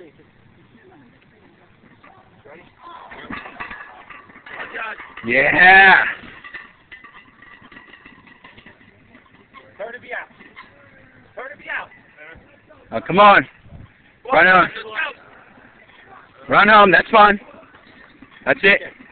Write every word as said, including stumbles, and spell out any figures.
Yeah. Turn to be out. Turn to be out. Oh, come on. Run home. Run home. That's fine. That's it.